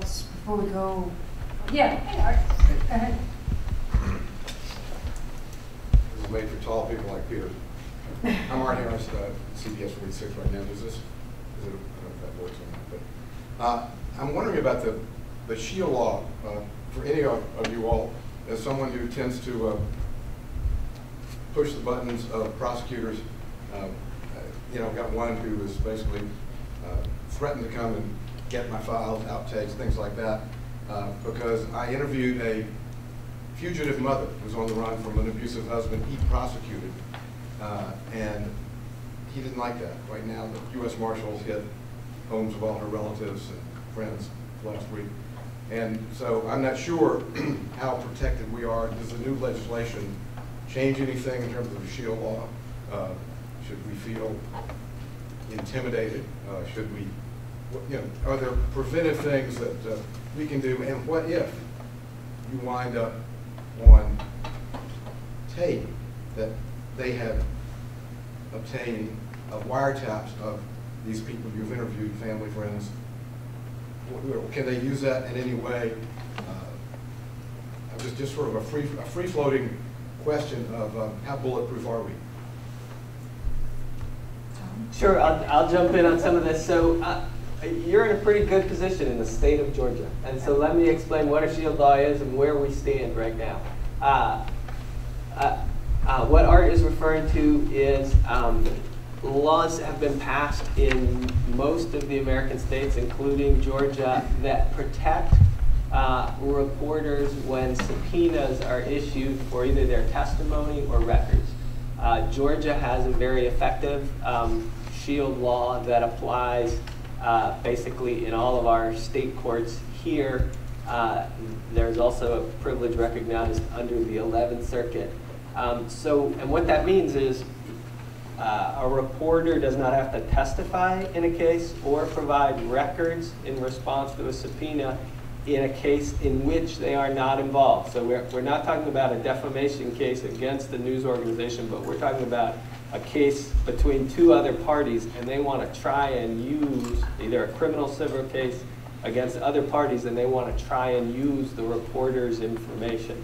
else before we go? Yeah, hey, Art, go ahead. This is made for tall people like Peter. I'm Art Harris, CBS 46 right now. Is this? I don't know if that works or not. But I'm wondering about the SHIELD law for any of you all, as someone who tends to push the buttons of prosecutors. You know, got one who was basically threatened to come and get my files, outtakes, things like that, because I interviewed a fugitive mother who was on the run from an abusive husband he prosecuted, and he didn't like that. Right now, the U.S. Marshals hit homes of all her relatives and friends last week. And so I'm not sure how protected we are. Does the new legislation change anything in terms of the SHIELD law? Should we feel intimidated? Should we, you know, are there preventive things that we can do? And what if you wind up on tape that they have obtained wiretaps of these people you've interviewed, family, friends? Can they use that in any way? Just sort of a free-floating question of how bulletproof are we? Sure, I'll jump in on some of this. So you're in a pretty good position in the state of Georgia. And so let me explain what a SHIELD law is and where we stand right now. What Art is referring to is laws have been passed in most of the American states, including Georgia, that protect reporters when subpoenas are issued for either their testimony or records. Georgia has a very effective SHIELD law that applies basically in all of our state courts here. There's also a privilege recognized under the 11th Circuit. And what that means is a reporter does not have to testify in a case or provide records in response to a subpoena in a case in which they are not involved. So we're not talking about a defamation case against the news organization, but we're talking about a case between two other parties, and they want to try and use either a criminal civil case against other parties, and they want to try and use the reporter's information.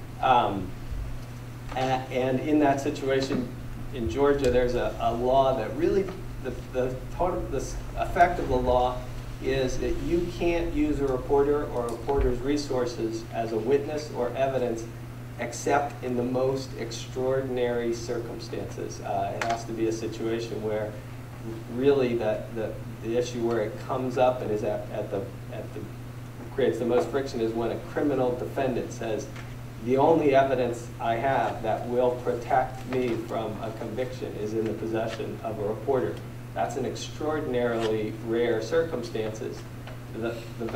And in that situation, in Georgia, there's a law that really, the effect of the law is that you can't use a reporter or a reporter's resources as a witness or evidence except in the most extraordinary circumstances. It has to be a situation where really the issue where it comes up and is creates the most friction is when a criminal defendant says, the only evidence I have that will protect me from a conviction is in the possession of a reporter. That's an extraordinarily rare circumstances. The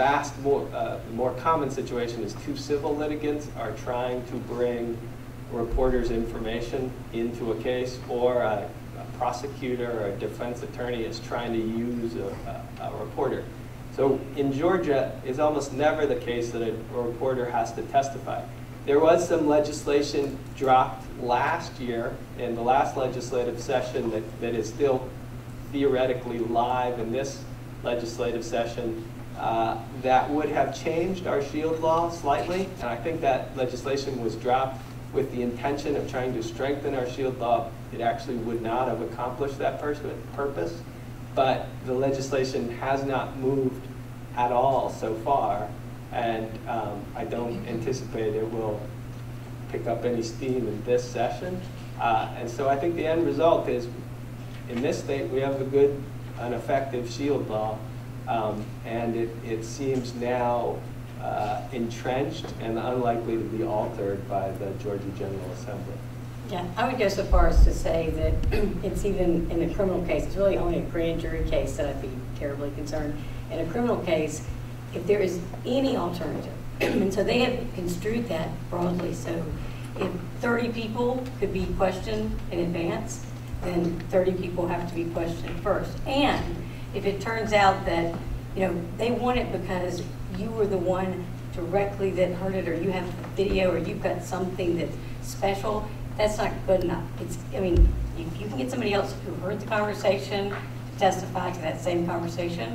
more common situation is two civil litigants are trying to bring reporters' information into a case, or a prosecutor or a defense attorney is trying to use a reporter. So in Georgia, it's almost never the case that a reporter has to testify. There was some legislation dropped last year in the last legislative session that is still theoretically live in this legislative session that would have changed our SHIELD law slightly. And I think that legislation was dropped with the intention of trying to strengthen our SHIELD law. It actually would not have accomplished that purpose. But the legislation has not moved at all so far. And I don't anticipate it will pick up any steam in this session. And so I think the end result is, in this state, we have a good, an effective SHIELD law, and it seems now entrenched and unlikely to be altered by the Georgia General Assembly. Yeah, I would go so far as to say that it's even in a criminal case, it's really only a grand jury case that I'd be terribly concerned. In a criminal case, if there is any alternative, and so they have construed that broadly, so if 30 people could be questioned in advance, then 30 people have to be questioned first. And if it turns out that, you know, they want it because you were the one directly that heard it, or you have a video, or you've got something that's special, that's not good enough. It's, I mean, you can get somebody else who heard the conversation to testify to that same conversation,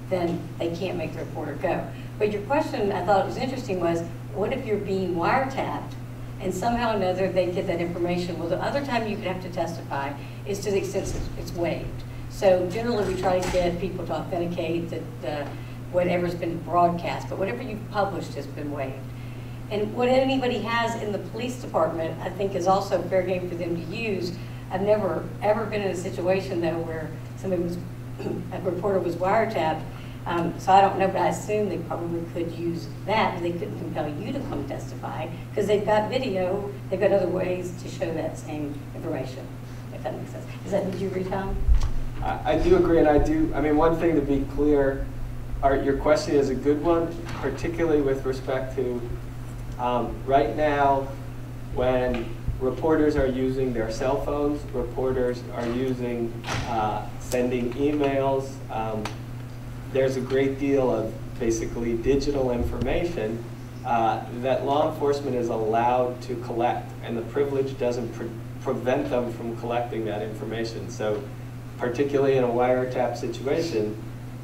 then they can't make the reporter go. But your question, I thought was interesting, was what if you're being wiretapped and somehow or another they get that information? Well, the other time you could have to testify is to the extent it's waived. So generally we try to get people to authenticate that whatever's been broadcast, but whatever you've published has been waived. And what anybody has in the police department, I think, is also fair game for them to use. I've never ever been in a situation though where somebody was, a reporter was wiretapped. So I don't know, but I assume they probably could use that, but they couldn't compel you to come testify because they've got video, they've got other ways to show that same information, if that makes sense. Did you agree, Tom? I do agree, and I mean, one thing to be clear, your question is a good one, particularly with respect to right now, when reporters are using their cell phones, reporters are using sending emails. There's a great deal of basically digital information that law enforcement is allowed to collect, and the privilege doesn't prevent them from collecting that information. So particularly in a wiretap situation,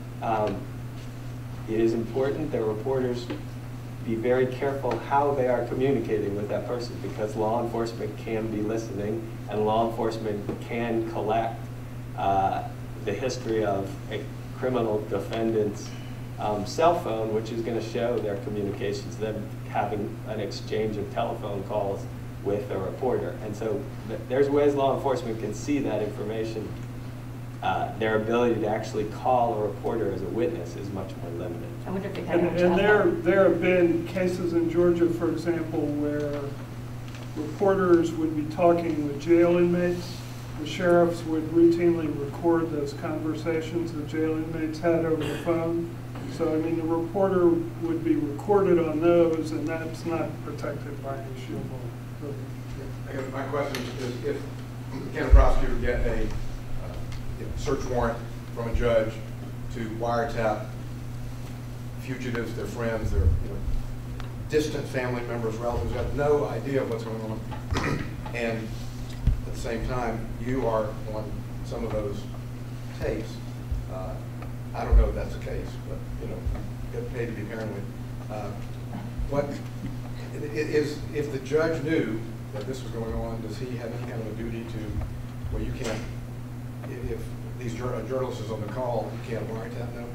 it is important that reporters be very careful how they are communicating with that person, because law enforcement can be listening and law enforcement can collect the history of a criminal defendant's cell phone, which is going to show their communications, them having an exchange of telephone calls with a reporter. And so there's ways law enforcement can see that information. Their ability to actually call a reporter as a witness is much more limited. I wonder if And there have been cases in Georgia, for example, where reporters would be talking with jail inmates. The sheriffs would routinely record those conversations the jail inmates had over the phone. So, I mean, the reporter would be recorded on those, and that's not protected by any shield law. I guess my question is, if can a prosecutor get a search warrant from a judge to wiretap fugitives, their friends, their distant family members, relatives, who have no idea of what's going on, and at the same time you are on some of those tapes? I don't know if that's the case, but get paid to be paranoid. What is, if the judge knew that this was going on, does he have any kind of a duty to, well, you can't, if these journalists is on the call, you can't wiretap them?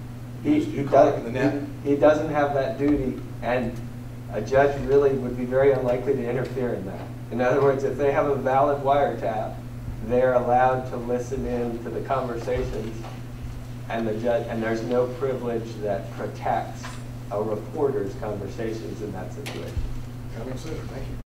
He doesn't have that duty, and a judge really would be very unlikely to interfere in that. In other words, if they have a valid wiretap, they're allowed to listen in to the conversations, and the judge, and there's no privilege that protects a reporter's conversations in that situation. That makes sense. Thank you.